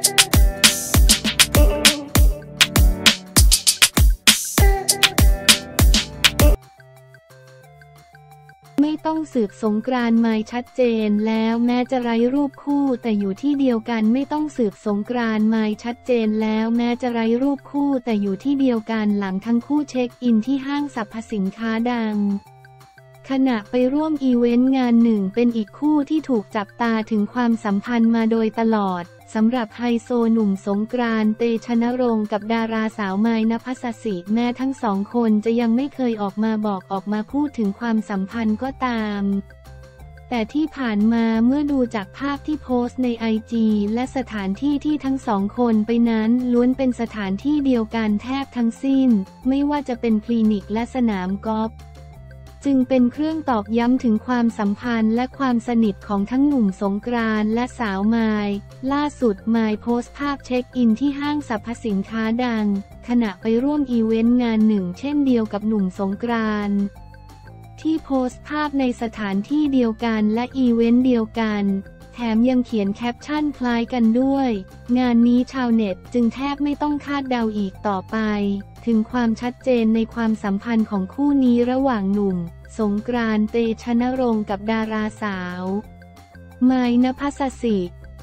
ไม่ต้องสืบสงกรานต์ไม่ชัดเจนแล้วแม้จะไร้รูปคู่แต่อยู่ที่เดียวกันไม่ต้องสืบสงกรานต์ไม่ชัดเจนแล้วแม้จะไร้รูปคู่แต่อยู่ที่เดียวกันหลังทั้งคู่เช็คอินที่ห้างสรรพสินค้าดังขณะไปร่วมอีเวนต์งานหนึ่งเป็นอีกคู่ที่ถูกจับตาถึงความสัมพันธ์มาโดยตลอดสำหรับไฮโซหนุ่มสงกรานต์ เตชะนรงค์กับดาราสาวไมค์ ณภัสสิแม้ทั้งสองคนจะยังไม่เคยออกมาพูดถึงความสัมพันธ์ก็ตามแต่ที่ผ่านมาเมื่อดูจากภาพที่โพสต์ในIGและสถานที่ที่ทั้งสองคนไปนั้นล้วนเป็นสถานที่เดียวกันแทบทั้งสิ้นไม่ว่าจะเป็นคลินิกและสนามกอล์ฟจึงเป็นเครื่องตอกย้ำถึงความสัมพันธ์และความสนิทของทั้งหนุ่มสงกรานต์และสาวไมค์ล่าสุดไมค์โพสต์ภาพเช็คอินที่ห้างสรรพสินค้าดังขณะไปร่วมอีเวนต์งานหนึ่งเช่นเดียวกับหนุ่มสงกรานต์ที่โพสต์ภาพในสถานที่เดียวกันและอีเวนต์เดียวกันแถมยังเขียนแคปชั่นคล้ายกันด้วยงานนี้ชาวเน็ตจึงแทบไม่ต้องคาดเดาอีกต่อไปถึงความชัดเจนในความสัมพันธ์ของคู่นี้ระหว่างหนุ่มสงกรานต์ เตชะนรงค์กับดาราสาวไมค์ ณภัสสิ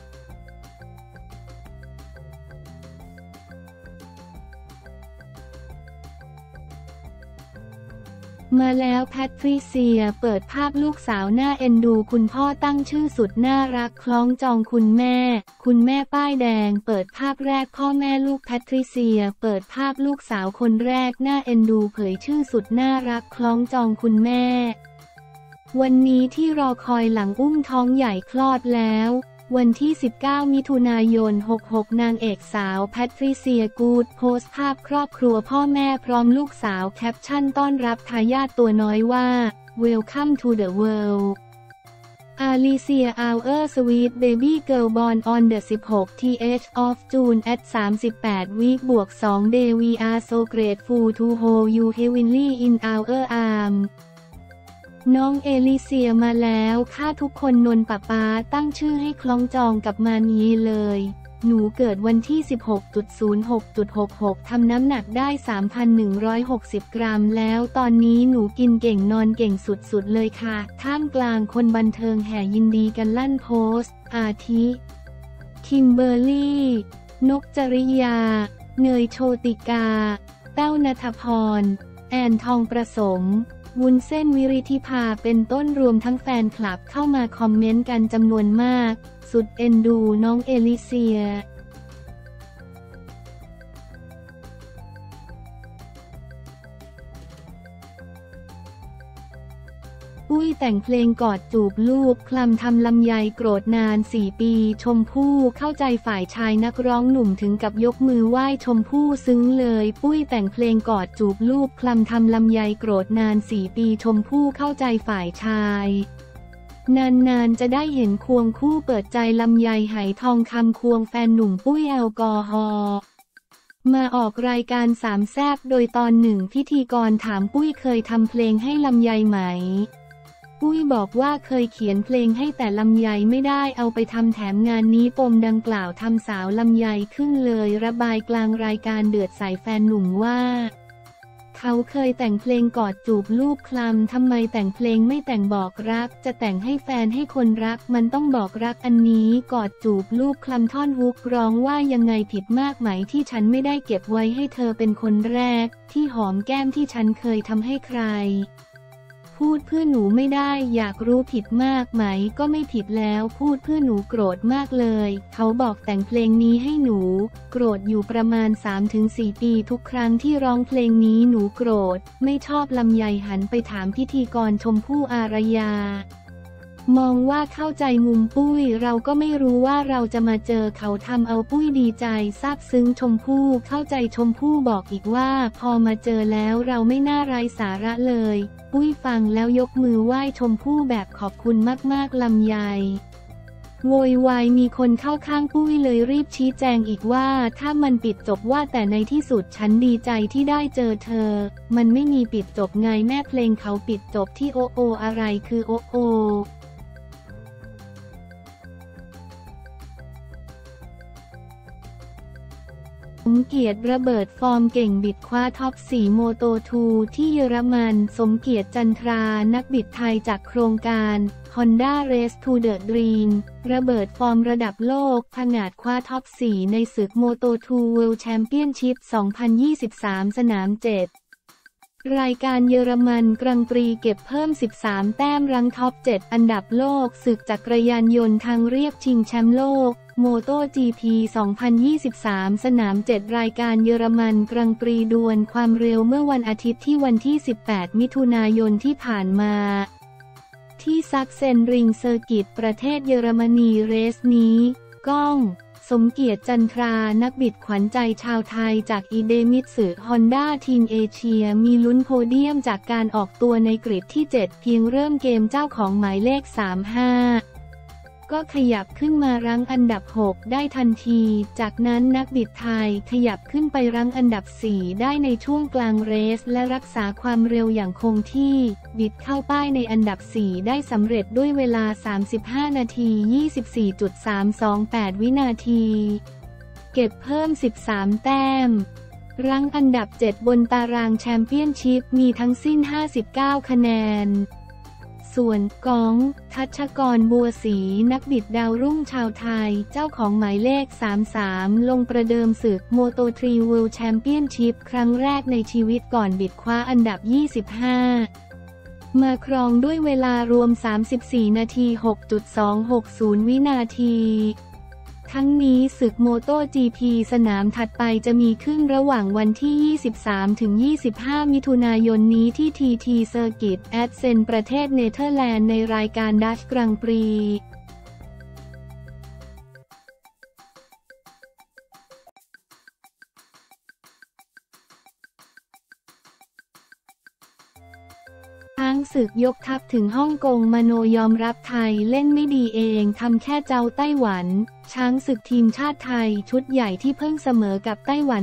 มาแล้วแพทริเซียเปิดภาพลูกสาวน่าเอ็นดูคุณพ่อตั้งชื่อสุดน่ารักคล้องจองคุณแม่ป้ายแดงเปิดภาพแรกพ่อแม่ลูกแพทริเซียเปิดภาพลูกสาวคนแรกน่าเอ็นดูเผยชื่อสุดน่ารักคล้องจองคุณแม่วันนี้ที่รอคอยหลังอุ้มท้องใหญ่คลอดแล้ววันที่19มิถุนายน66นางเอกสาวแพทริเซียกูดโพสต์ภาพครอบครัวพ่อแม่พร้อมลูกสาวแคปชั่นต้อนรับทายาทตัวน้อยว่า Welcome to the world Alicia our sweet baby girl born on the 16th of June at 38 week บวก2 day we are so grateful to hold you heavenly in our armsน้องเอลิเซียมาแล้วข้าทุกคนนนป๊าตั้งชื่อให้คล้องจองกับมานีเลยหนูเกิดวันที่ 16.06.66 ทำน้ำหนักได้ 3,160 กรัมแล้วตอนนี้หนูกินเก่งนอนเก่งสุดๆเลยค่ะท่ามกลางคนบันเทิงแห่ยินดีกันลั่นโพสต์อาทิคิมเบอร์รี่นกจริยาเนยโชติกาแต้วณัฐพรแอนทองประสมวุ้นเส้นวิริธิภาเป็นต้นรวมทั้งแฟนคลับเข้ามาคอมเมนต์กันจำนวนมากสุดเอ็นดูน้องเอลิเซียปุ้ยแต่งเพลงกอดจูบลูกคลำทำลำไยโกรธนาน4 ปีชมพู่เข้าใจฝ่ายชายนักร้องหนุ่มถึงกับยกมือไหว้ชมพู่ซึ้งเลยปุ้ยแต่งเพลงกอดจูบลูกคลำทำลำไยโกรธนาน4 ปีชมพู่เข้าใจฝ่ายชายนานๆจะได้เห็นควงคู่เปิดใจลำไยไหทองคำควงแฟนหนุ่มปุ้ยแอลกอฮอล์มาออกรายการสามแซ่บโดยตอนหนึ่งพิธีกรถามปุ้ยเคยทำเพลงให้ลำไยไหมปุ้ยบอกว่าเคยเขียนเพลงให้แต่ลำไยไม่ได้เอาไปทำแถมงานนี้ปมดังกล่าวทำสาวลำไยขึ้นเลยระบายกลางรายการเดือดใส่แฟนหนุ่มว่าเขาเคยแต่งเพลงกอดจูบลูกคลำทำไมแต่งเพลงไม่แต่งบอกรักจะแต่งให้แฟนให้คนรักมันต้องบอกรักอันนี้กอดจูบลูกคลำท่อนฮุกร้องว่ายังไงผิดมากไหมที่ฉันไม่ได้เก็บไว้ให้เธอเป็นคนแรกที่หอมแก้มที่ฉันเคยทำให้ใครพูดเพื่อหนูไม่ได้อยากรู้ผิดมากไหมก็ไม่ผิดแล้วพูดเพื่อหนูโกรธมากเลยเขาบอกแต่งเพลงนี้ให้หนูโกรธอยู่ประมาณ 3-4 ปีทุกครั้งที่ร้องเพลงนี้หนูโกรธไม่ชอบลำไยหันไปถามพิธีกรชมพู่อารยามองว่าเข้าใจมุมปุ้ยเราก็ไม่รู้ว่าเราจะมาเจอเขาทำเอาปุ้ยดีใจซาบซึ้งชมพู่เข้าใจชมพู่บอกอีกว่าพอมาเจอแล้วเราไม่น่าไร้สาระเลยปุ้ยฟังแล้วยกมือไหว้ชมพู่แบบขอบคุณมากๆลำไยโวยวายมีคนเข้าข้างปุ้ยเลยรีบชี้แจงอีกว่าถ้ามันปิดจบว่าแต่ในที่สุดฉันดีใจที่ได้เจอเธอมันไม่มีปิดจบไงแม่เพลงเขาปิดจบที่โอโออะไรคือโอโอสมเกียรติระเบิดฟอร์มเก่งบิดคว้าท็อป 4 โมโต 2 ที่เยอรมันสมเกียรติจันทรานักบิดไทยจากโครงการ Honda Race to the Dream ระเบิดฟอร์มระดับโลกผงาดคว้าท็อป 4 ในศึกโมโต 2 World Championship 2023 สนาม 7 รายการเยอรมันกรังปรีเก็บเพิ่ม 13 แต้มรั้งท็อป 7 อันดับโลกศึกจักรยานยนต์ทางเรียบชิงแชมป์โลกโมโต GP 2023 สนาม 7 รายการเยอรมันกรังปรีดวลความเร็วเมื่อวันอาทิตย์ที่วันที่ 18 มิถุนายนที่ผ่านมาที่ซักเซนริงเซอร์กิตประเทศเยอรมนีเรสนี้ก้องสมเกียรติจันทรานักบิดขวัญใจชาวไทยจากอีเดมิตสึฮอนด้าทีมเอเชียมีลุ้นโพเดียมจากการออกตัวในกริดที่ 7 เพียงเริ่มเกมเจ้าของหมายเลข 35 ก็ขยับขึ้นมารั้งอันดับ 6 ได้ทันทีจากนั้นนักบิดไทยขยับขึ้นไปรั้งอันดับ 4 ได้ในช่วงกลางเรสและรักษาความเร็วอย่างคงที่บิดเข้าป้ายในอันดับ 4 ได้สำเร็จด้วยเวลา 35 นาที 24.328 วินาทีเก็บเพิ่ม 13 แต้มรั้งอันดับ 7 บนตารางแชมเปี้ยนชิพมีทั้งสิ้น 59 คะแนนส่วนก้องทัชกรบัวศรีนักบิดดาวรุ่งชาวไทยเจ้าของหมายเลข 33 ลงประเดิมศึกโมโต 3 World Championship ครั้งแรกในชีวิตก่อนบิดคว้าอันดับ 25 มาครองด้วยเวลารวม 34 นาที 6.260 วินาทีทั้งนี้ศึกโมโต GP สนามถัดไปจะมีขึ้นระหว่างวันที่ 23-25 มิถุนายนนี้ที่ TT Circuit Assen ประเทศเนเธอร์แลนด์ในรายการดัชกรังปรีช้างศึกยกทัพถึงฮ่องกงมโนยอมรับไทยเล่นไม่ดีเองทำแค่เจ้าไต้หวันช้างศึกทีมชาติไทยชุดใหญ่ที่เพิ่งเสมอกับไต้หวัน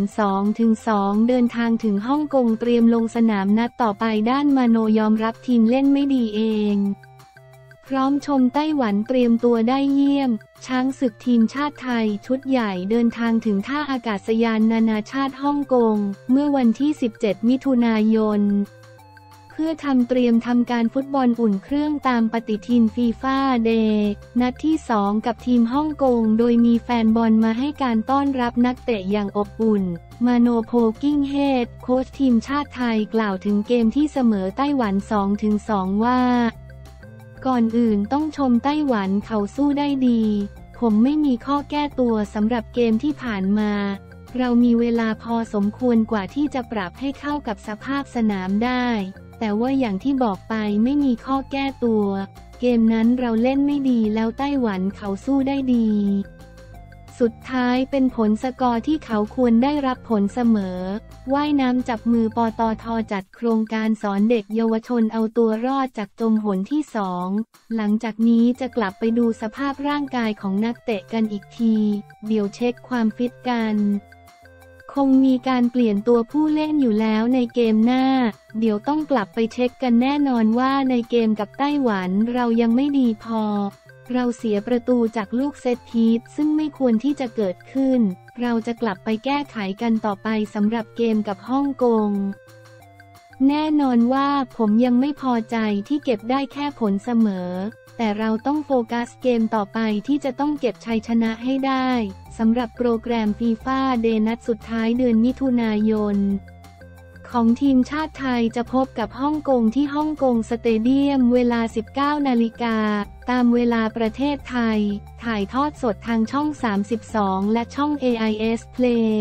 2-2 เดินทางถึงฮ่องกงเตรียมลงสนามนัดต่อไปด้านมโนยอมรับทีมเล่นไม่ดีเองพร้อมชมไต้หวันเตรียมตัวได้เยี่ยมช้างศึกทีมชาติไทยชุดใหญ่เดินทางถึงท่าอากาศยานนานาชาติฮ่องกงเมื่อวันที่ 17 มิถุนายนเพื่อเตรียมทำการฟุตบอลอุ่นเครื่องตามปฏิทินฟีฟ่าเดย์นัดที่ 2 กับทีมฮ่องกงโดยมีแฟนบอลมาให้การต้อนรับนักเตะอย่างอบอุ่นมาโนโพกิ้งเฮดโค้ชทีมชาติไทยกล่าวถึงเกมที่เสมอไต้หวัน 2-2 ว่าก่อนอื่นต้องชมไต้หวันเขาสู้ได้ดีผมไม่มีข้อแก้ตัวสำหรับเกมที่ผ่านมาเรามีเวลาพอสมควรกว่าที่จะปรับให้เข้ากับสภาพสนามได้แต่ว่าอย่างที่บอกไปไม่มีข้อแก้ตัวเกมนั้นเราเล่นไม่ดีแล้วไต้หวันเขาสู้ได้ดีสุดท้ายเป็นผลสกอร์ที่เขาควรได้รับผลเสมอว่ายน้ำจับมือปตท.จัดโครงการสอนเด็กเยาวชนเอาตัวรอดจากจมหนที่ 2หลังจากนี้จะกลับไปดูสภาพร่างกายของนักเตะกันอีกทีเดี๋ยวเช็คความฟิตกันคงมีการเปลี่ยนตัวผู้เล่นอยู่แล้วในเกมหน้าเดี๋ยวต้องกลับไปเช็คกันแน่นอนว่าในเกมกับไต้หวันเรายังไม่ดีพอเราเสียประตูจากลูกเซตพีซซึ่งไม่ควรที่จะเกิดขึ้นเราจะกลับไปแก้ไขกันต่อไปสำหรับเกมกับฮ่องกงแน่นอนว่าผมยังไม่พอใจที่เก็บได้แค่ผลเสมอแต่เราต้องโฟกัสเกมต่อไปที่จะต้องเก็บชัยชนะให้ได้สำหรับโปรแกรมฟีฟ่าเดย์นัดสุดท้ายเดือนมิถุนายนของทีมชาติไทยจะพบกับฮ่องกงที่ฮ่องกงสเตเดียมเวลา 19 นาฬิกาตามเวลาประเทศไทยถ่ายทอดสดทางช่อง 32 และช่อง AIS Play